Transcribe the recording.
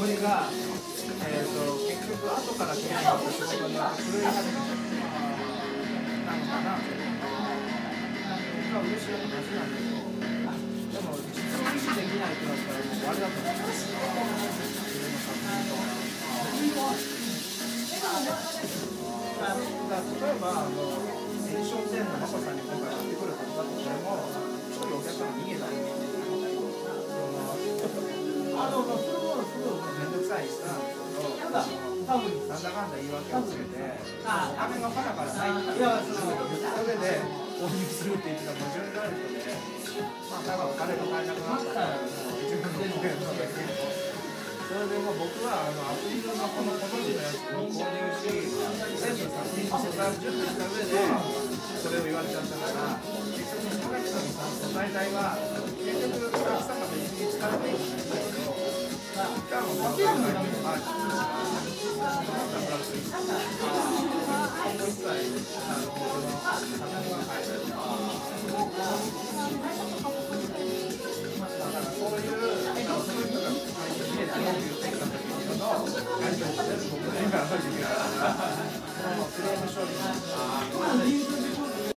りが、結局後から決めた仕事に狂い始めたなのかな。僕は嬉しい話なんですけど、でも実を維持できないってなったらもう終わりだと思います。例えば炎症店のマコさんに今回買ってくるはずだとしても、一人お客さんが逃げたり、めんどくさい人なんですけど、なんだかんだ言い訳をつけて、お金がパラパラないっていう上で購入するって言ってたら矛盾がある人で、まあだからお金が買えなくなったら、自分の保険のだけで。それでも僕はアクリルのこの好みのやつを購入し、全部作品の素材を準備した上でそれを言われちゃったから、結局高木さんの素材代は結局お客さんが別に使っていいんですけど、じゃあもう素材代にマージンその他プラス一切僕の作品は変えない。だからそういうその人が見えてるって言ってた時のやり取りしてる僕の絵がある時がクレーム処理なんです。